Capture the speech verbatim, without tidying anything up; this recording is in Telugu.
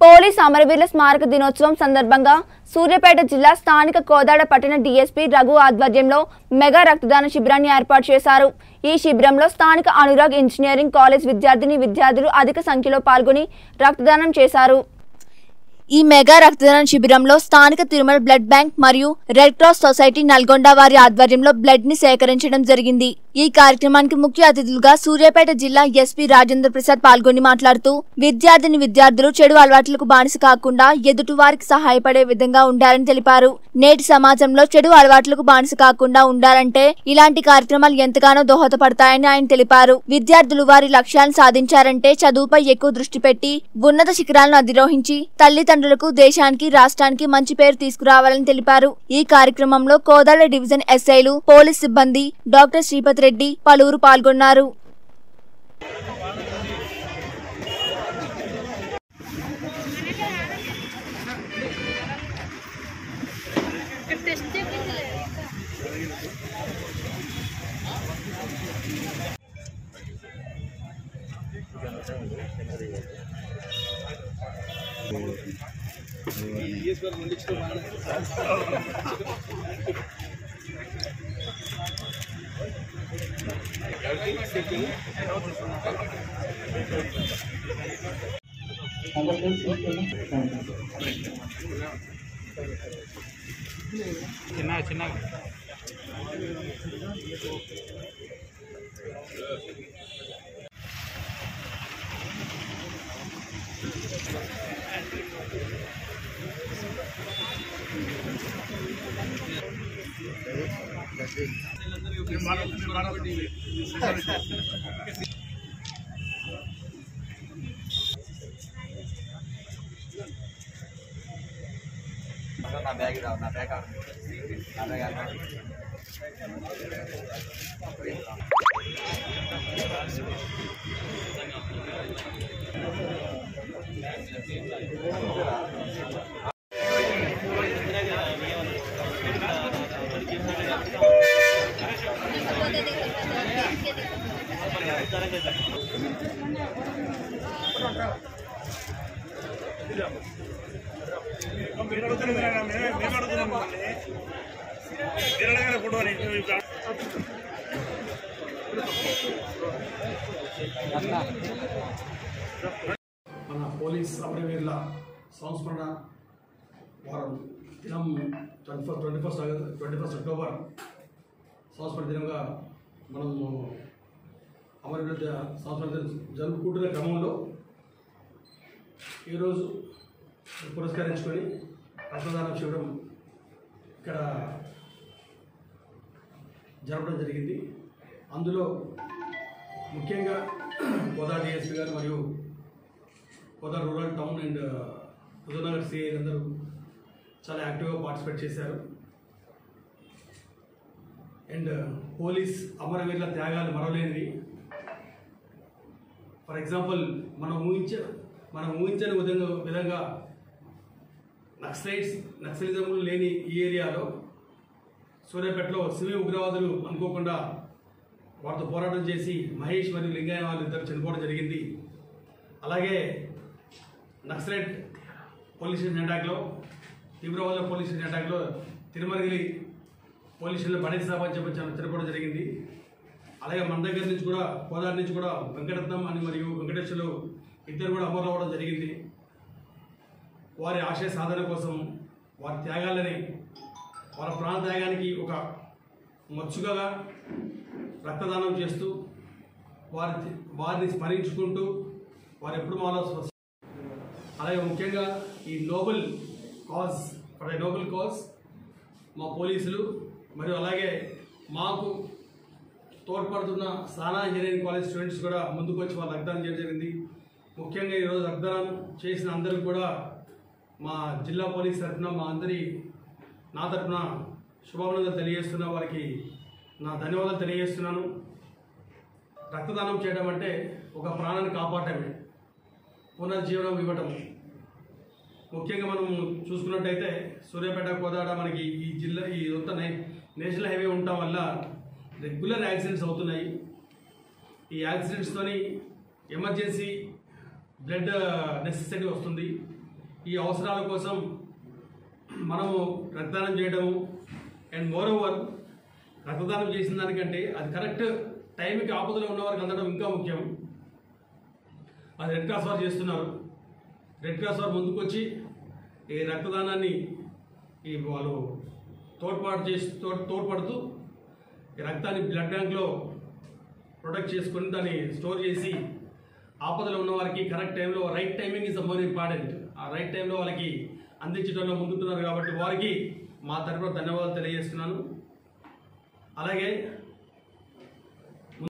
పోలీస్ అమరవీరుల స్మారక దినోత్సవం సందర్భంగా సూర్యాపేట జిల్లా స్థానిక కోదాడ పట్టణ డీఎస్పీ రఘు ఆధ్వర్యంలో మెగా రక్తదాన శిబిరాన్ని ఏర్పాటు చేశారు। ఈ శిబిరంలో స్థానిక అనురాగ్ ఇంజనీరింగ్ కాలేజ్ విద్యార్థిని విద్యార్థులు అధిక సంఖ్యలో పాల్గొని రక్తదానం చేశారు। ఈ మెగా రక్తదాన శిబిరంలో స్థానిక తిరుమల బ్లడ్ బ్యాంక్ మరియు రెడ్ క్రాస్ సొసైటీ నల్గొండ వారి ఆధ్వర్యంలో బ్లడ్ ని సేకరించడం జరిగింది। ఈ కార్యక్రమానికి ముఖ్య అతిథులుగా సూర్యాపేట జిల్లా ఎస్పీ రాజేంద్ర ప్రసాద్ పాల్గొని మాట్లాడుతూ విద్యార్థిని విద్యార్థులు చెడు అలవాట్లకు బానిస కాకుండా ఎదుటి వారికి సహాయపడే విధంగా ఉండాలని తెలిపారు। నేటి సమాజంలో చెడు అలవాట్లకు బానిస కాకుండా ఉండాలంటే ఇలాంటి కార్యక్రమాలు ఎంతగానో దోహదపడతాయని ఆయన తెలిపారు। విద్యార్థులు వారి లక్ష్యాలను సాధించారంటే చదువుపై ఎక్కువ దృష్టి పెట్టి ఉన్నత శిఖరాలను అధిరోహించి తల్లిదండ్రులకు దేశానికి రాష్ట్రానికి మంచి పేరు తీసుకురావాలని తెలిపారు। ఈ కార్యక్రమంలో కోదాడ డివిజన్ ఎస్ఐలు పోలీస్ సిబ్బంది డాక్టర్ శ్రీపతి రెడ్డి పలువురు పాల్గొన్నారు। చిన్న చిన్న నా బ్యాగ్ రావు నా బ్యాగ్ నా బ్యాగ్ మన పోలీస్ అమరవీరుల సంస్మరణ వారం దినం twenty first twenty first twenty first October సంస్మరణ దినంగా మనము అమరవీరుల సంస్మరణ దినం జరుపుకుంటున్న క్రమంలో ఈరోజు పురస్కరించుకొని రక్తదానం శిబిరం ఇక్కడ జరపడం జరిగింది। అందులో ముఖ్యంగా కోదా డిఎస్పీ గారు మరియు Kodad rural town and Huzurnagar CI అందరూ చాలా యాక్టివ్గా పార్టిసిపేట్ చేశారు। అండ్ పోలీస్ అమరవీరుల త్యాగాలు మరవలేనివి। ఫర్ ఎగ్జాంపుల్ మనం ఊహించ మనం ఊహించని విధంగా విధంగా నక్సలైట్స్ నక్సలిజములు లేని ఈ ఏరియాలో సూర్యాపేటలో సివి ఉగ్రవాదులు అనుకోకుండా వారితో పోరాటం చేసి మహేష్ మరియు లింగయ్య వాళ్ళు ఇద్దరు చనిపోవడం జరిగింది। అలాగే నక్సలైట్ పోలీస్ స్టేషన్ అటాక్లో తీవ్రవాదుల పోలీస్ స్టేషన్ అటాక్లో తిరుమలగిరి పోలీస్ స్టేషన్లో బడేసి సాబ్ అని చెప్పి చనిపోవడం జరిగింది। అలాగే మన దగ్గర నుంచి కూడా కోదాడ నుంచి కూడా వెంకటరత్నం అని మరియు వెంకటేశ్వర్లు ఇద్దరు కూడా అమరు అవ్వడం జరిగింది। వారి ఆశయ సాధన కోసం వారి త్యాగాలని వారి ప్రాణ త్యాగానికి ఒక మచ్చుగా రక్తదానం చేస్తూ వారి వారిని స్మరించుకుంటూ వారు ఎప్పుడు మాలో అలాగే ముఖ్యంగా ఈ noble cause for the noble cause మా పోలీసులు మరియు అలాగే మాకు తోడ్పడుతున్న సానా ఇంజనీరింగ్ కాలేజ్ స్టూడెంట్స్ కూడా ముందుకు వచ్చి వాళ్ళు రక్తదానం చేయడం జరిగింది। ముఖ్యంగా ఈరోజు రక్తదానం చేసిన అందరికీ కూడా మా జిల్లా పోలీస్ తరఫున మా అందరి నా తరఫున శుభాభినందనలు తెలియజేస్తున్నా, వారికి నా ధన్యవాదాలు తెలియజేస్తున్నాను। రక్తదానం చేయడం అంటే ఒక ప్రాణాన్ని కాపాడటమే, పునర్జీవనం ఇవ్వటం। ముఖ్యంగా మనం చూసుకున్నట్టయితే సూర్యాపేట కోదాడ మనకి ఈ జిల్లా ఈ అంత నేషనల్ హైవే ఉండటం వల్ల రెగ్యులర్ యాక్సిడెంట్స్ అవుతున్నాయి। ఈ యాక్సిడెంట్స్తోని ఎమర్జెన్సీ బ్లడ్ నెసెసిటీ వస్తుంది। ఈ అవసరాల కోసం మనము రక్తదానం చేయడము అండ్ మోర్ ఓవర్ రక్తదానం చేసిన దానికంటే అది కరెక్ట్ టైంకి ఆపదలో ఉన్న వారికి అందడం ఇంకా ముఖ్యం. అది రెడ్ క్రాస్ వారు చేస్తున్నారు. రెడ్ క్రాస్ వారు ముందుకొచ్చి ఈ రక్తదానాన్ని ఈ వాళ్ళు తోడ్పాటు చేసి తోడ్ తోడ్పడుతూ ఈ రక్తాన్ని బ్లడ్ బ్యాంక్లో ప్రొటెక్ట్ చేసుకొని దాన్ని స్టోర్ చేసి ఆపదలో ఉన్న వారికి కరెక్ట్ టైంలో right timing is the more important. ఆ రైట్ టైంలో వాళ్ళకి అందించడంలో ముందుతున్నారు కాబట్టి వారికి మా తరఫున ధన్యవాదాలు తెలియజేస్తున్నాను. అలాగే